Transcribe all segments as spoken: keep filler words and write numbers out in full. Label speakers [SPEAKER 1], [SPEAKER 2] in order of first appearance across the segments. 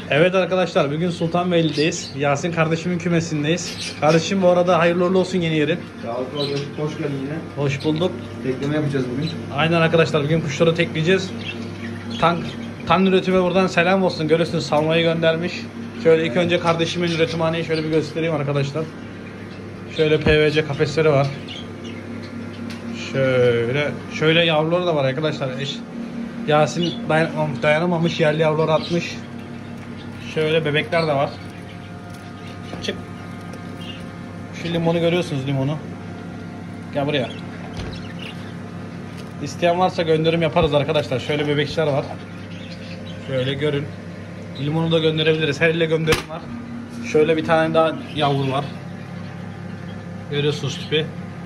[SPEAKER 1] Evet arkadaşlar, bugün Sultanbeyli'deyiz. Yasin kardeşimin kümesindeyiz. Kardeşim bu arada hayırlı uğurlu olsun yeni yerin.
[SPEAKER 2] Sağ ol, hoş geldin yine.
[SPEAKER 1] Hoş bulduk.
[SPEAKER 2] Tekleme yapacağız bugün.
[SPEAKER 1] Aynen arkadaşlar, bugün kuşları tekleyeceğiz. Tan, tan üretime buradan selam olsun. Görüyorsunuz salmayı göndermiş. Şöyle ilk önce kardeşimin üretimhaneyi şöyle bir göstereyim arkadaşlar. Şöyle P V C kafesleri var. Şöyle şöyle yavruları da var arkadaşlar. Eş, Yasin dayanamamış, dayanamamış yerli yavruları atmış. Şöyle bebekler de var. Çık. Şu limonu görüyorsunuz, limonu. Gel buraya. İsteyen varsa gönderim yaparız arkadaşlar. Şöyle bebekler var. Şöyle görün. Limonu da gönderebiliriz. Her ile gönderim var. Şöyle bir tane daha yavru var. Görüyorsunuz tipi.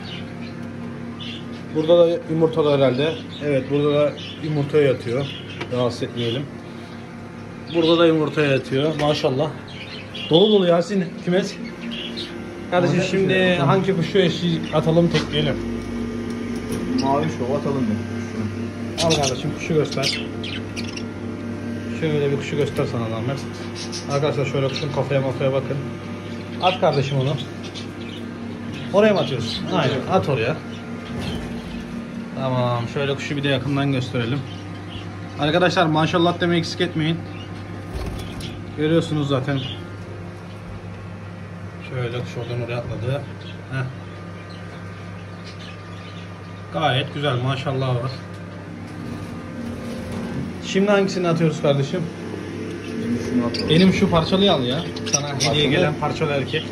[SPEAKER 1] Burada da yumurtalar herhalde. Evet, burada da yumurtaya yatıyor. Rahatsız etmeyelim. Burada da yumurtaya yatıyor. Maşallah. Dolu dolu Yasin kümes. Kardeşim şimdi hangi kuşu eşi atalım, tekleyelim?
[SPEAKER 2] Mavi şov atalım bir.
[SPEAKER 1] Al kardeşim, kuşu göster. Şöyle bir kuşu göster sana zahmet. Arkadaşlar şöyle kuşun kafaya kafaya bakın. At kardeşim onu. Oraya mı atıyorsun? Aynen, at oraya. Tamam, şöyle kuşu bir de yakından gösterelim. Arkadaşlar maşallah demeyi eksik etmeyin. Görüyorsunuz zaten. Şöyle kuş oradan oraya atladı. Heh. Gayet güzel, maşallah var. Şimdi hangisini atıyoruz kardeşim? Benim şu parçalıyı al ya. Sana hediye
[SPEAKER 2] Parçalı.
[SPEAKER 1] gelen parçalı erkek.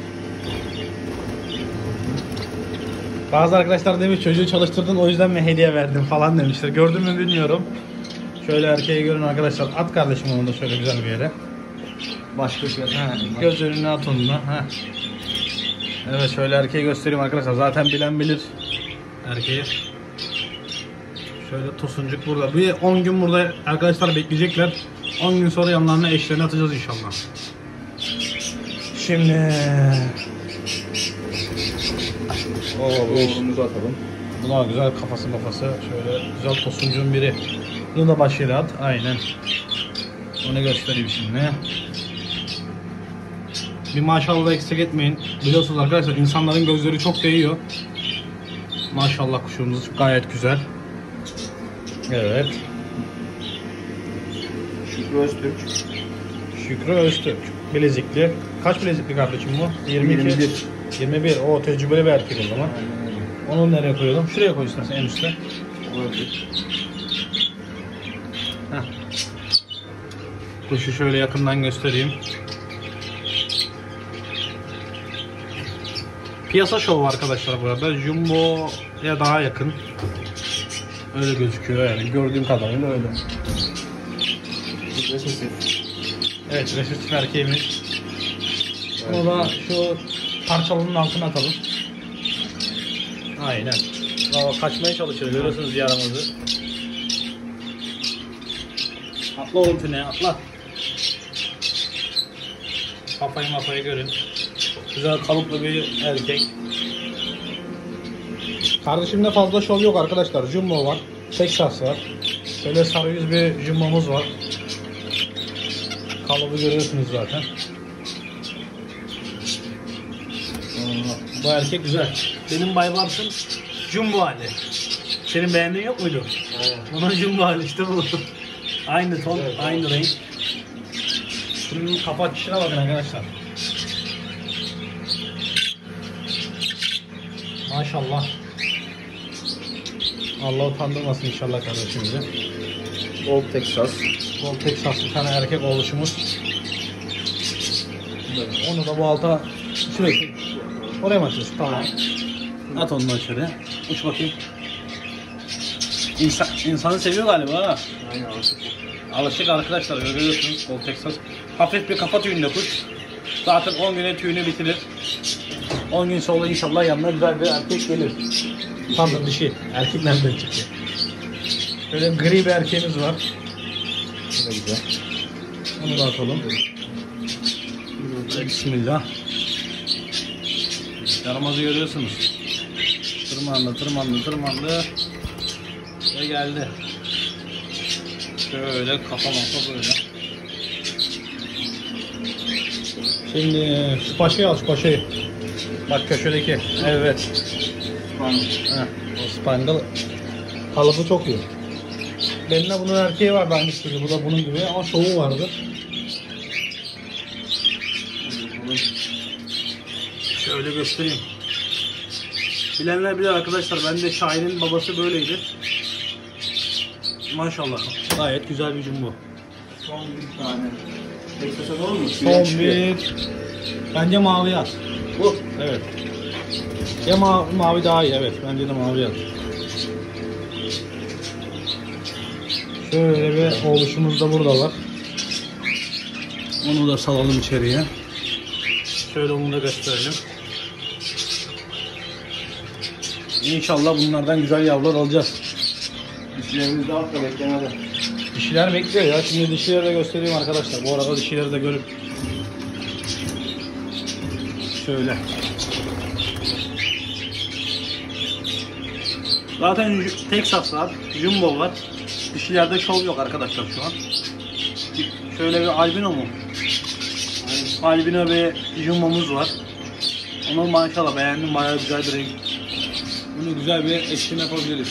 [SPEAKER 1] Bazı arkadaşlar demiş çocuğu çalıştırdın o yüzden mi hediye verdim falan demişler. Gördün mü bilmiyorum. Şöyle erkeği görün arkadaşlar. At kardeşim onu da şöyle güzel bir yere.
[SPEAKER 2] Başka şey.
[SPEAKER 1] Ha, göz önüne at onu da. Ha. Evet, şöyle erkeği göstereyim arkadaşlar. Zaten bilen bilir erkeği. Şöyle tosuncuk burada. Bir on gün burada arkadaşlar bekleyecekler. on gün sonra yanlarına eşlerini atacağız inşallah. Şimdi
[SPEAKER 2] Oo, oğlumuzu atalım.
[SPEAKER 1] bu da güzel, kafası kafası. Şöyle güzel tosuncuğun biri. Bunu da başıyla at. Aynen. Onu göstereyim şimdi. Bir maşallah eksik etmeyin. Biliyorsunuz arkadaşlar insanların gözleri çok değiyor. Maşallah kuşumuz gayet güzel. Evet.
[SPEAKER 2] Şükrü Öztürk.
[SPEAKER 1] Şükrü Öztürk. Bilezikli. Kaç bilezikli kardeşim bu? yirmi iki.
[SPEAKER 2] yirmi bir.
[SPEAKER 1] yirmi bir. O tecrübeli bir erkek o zaman. Onu nereye koyalım? Şuraya koy istersen, en üstte.
[SPEAKER 2] Olabilir.
[SPEAKER 1] Heh. Kuşu şöyle yakından göstereyim. Piyasa şovu arkadaşlar burada. Jumbo'ya daha yakın. Öyle gözüküyor yani. Gördüğüm kadarıyla öyle.
[SPEAKER 2] Resesi.
[SPEAKER 1] Evet, resesif erkeğimiz. Bunu da şu parçalının altına atalım. Aynen. Ama kaçmaya çalışıyor. Görüyorsunuz yaramazı. Atla oğlum tüneye, atla. Kafayı mafayı görün. Güzel kalıplı bir erkek. Kardeşimde fazla şov yok arkadaşlar. Jumbo var. Texas var. Şöyle sarı yüz bir jumbomuz var. Kalıbı görüyorsunuz zaten. Aa, bu erkek güzel. Benim Baybars'ın jumbo hali. Senin beğendiğin yok muydu?
[SPEAKER 2] Aynen.
[SPEAKER 1] Bunun jumbo hali işte bu. Aynı ton,
[SPEAKER 2] Evet,
[SPEAKER 1] aynı renk. Şunun kafa açışına bakın arkadaşlar. Maşallah. Allah utandırmasın inşallah kardeşimizi.
[SPEAKER 2] Old Texas.
[SPEAKER 1] Bol Texas bir tane erkek oluşumuz. Onu da bu alta sürekli oraya mı atıyorsun? Tamam. At onu da içeri. Uç bakayım. İnsan, insanı seviyor galiba ha.
[SPEAKER 2] Aynen alışık.
[SPEAKER 1] Alışık arkadaşlar, görüyorsunuz. Bol Texas. Hafif bir kafa tüyünde kuş. Zaten on güne tüyünü bitirir. on gün sonra inşallah yanına güzel bir erkek gelir. Pardon, dişi. Erkek nereden çıktı? Böyle gri bir erkeğimiz var.
[SPEAKER 2] Bu da güzel.
[SPEAKER 1] Onu da atalım. Bismillah. Yaramazı görüyorsunuz. Tırmandı, tırmandı, tırmandı. Ve geldi. Şöyle kafa mafa böyle. Şimdi şu paşayı al, şu paşayı. Bak köşedeki. Evet. Heh, o Spangle kalıbı çok iyi. Benim de bunun erkeği vardı aynısı gibi. Bu da bunun gibi ama şovu vardı. Şöyle göstereyim. Bilenler bilir arkadaşlar. Ben de Şahin'in babası böyleydi. Maşallah. Gayet güzel bir jumbo.
[SPEAKER 2] Son bir tane. Texas olur mu?
[SPEAKER 1] Son bir. Bence mavi at.
[SPEAKER 2] Bu.
[SPEAKER 1] Evet. Ya mavi, mavi daha iyi. Evet. Bence de mavi at. Şöyle bir oluşumuz da burada var. Onu da salalım içeriye. Şöyle onu da gösterelim. İnşallah bunlardan güzel yavrular alacağız.
[SPEAKER 2] Dişilerimiz de hafta beklemede.
[SPEAKER 1] Dişiler bekliyor ya. Şimdi dişileri de göstereyim arkadaşlar. Bu arada dişileri de görüp. Şöyle. Zaten Texas var, Jumbo var. Dişilerde şov yok arkadaşlar şu an. Şöyle bir albino mu? Albino bir Jumbo'muz var. Onu maşallah beğendim, bayağı güzel bir renk. Bunu güzel bir eşleme yapabiliriz.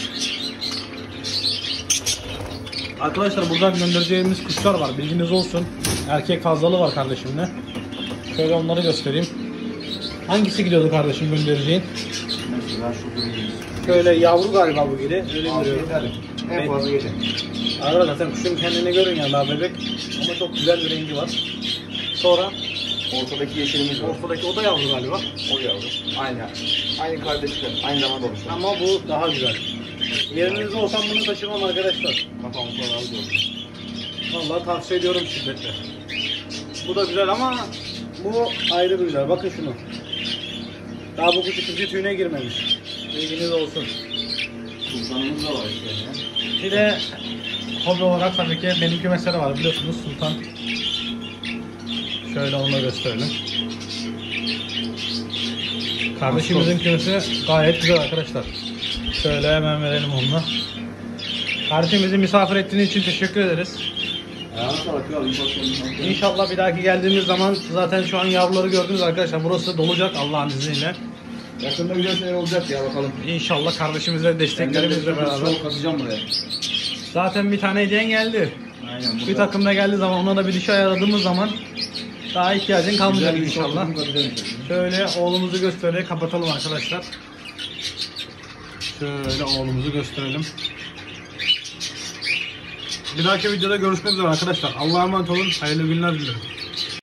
[SPEAKER 1] Arkadaşlar buradan göndereceğimiz kuşlar var, bilginiz olsun. Erkek fazlalığı var kardeşimle. Şöyle onları göstereyim. Hangisi gidiyordu kardeşim göndereceğin?
[SPEAKER 2] Mesela şu green.
[SPEAKER 1] Şöyle yavru galiba bu gidi. Öyle mi duruyor?
[SPEAKER 2] En fazla yedi.
[SPEAKER 1] Arada zaten kuşun kendini görün ya, daha bebek. Ama çok güzel bir rengi var. Sonra
[SPEAKER 2] Ortadaki yeşilimiz var.
[SPEAKER 1] ortadaki o da yavru galiba.
[SPEAKER 2] O yavru. Aynı. Aynı kardeşler. Aynı zamanda olmuşlar.
[SPEAKER 1] Ama bu daha güzel. Yerinizde olsam bunu taşımam arkadaşlar.
[SPEAKER 2] Kafamı sonra alıyorum.
[SPEAKER 1] Vallahi tavsiye ediyorum şiddetle. Bu da güzel ama bu ayrı bir güzel. Bakın şunu. Daha bu kuş ikinci tüyüne girmemiş. Bilginiz olsun.
[SPEAKER 2] Sultanımız da var işte ya.
[SPEAKER 1] Bir de hobi olarak tabii ki benim kümesleri var, biliyorsunuz Sultan. Şöyle onu da gösterelim. Kardeşimizin kümesi gayet güzel arkadaşlar. Şöyle hemen verelim onu. Kardeşimizi misafir ettiğiniz için teşekkür ederiz.
[SPEAKER 2] Ayağına bakıyor. İnşallah.
[SPEAKER 1] İnşallah bir dahaki geldiğimiz zaman zaten şu an yavruları gördünüz arkadaşlar. Burası dolacak Allah'ın izniyle.
[SPEAKER 2] Yakında güzel şeyler olacak ya, bakalım.
[SPEAKER 1] İnşallah kardeşimizle, desteklerimizle beraber.
[SPEAKER 2] Soğuk atacağım buraya.
[SPEAKER 1] Zaten bir tane hediyen geldi.
[SPEAKER 2] Aynen.
[SPEAKER 1] Bir takımda geldiği zaman ona da bir dişi ayarladığımız zaman daha ihtiyacın kalmayacak
[SPEAKER 2] Güzel bir şey
[SPEAKER 1] inşallah.
[SPEAKER 2] olsun, güzel bir şey.
[SPEAKER 1] Şöyle oğlumuzu göstererek kapatalım arkadaşlar. Şöyle oğlumuzu gösterelim. Bir dahaki videoda görüşmek üzere arkadaşlar. Allah'a emanet olun. Hayırlı günler dilerim.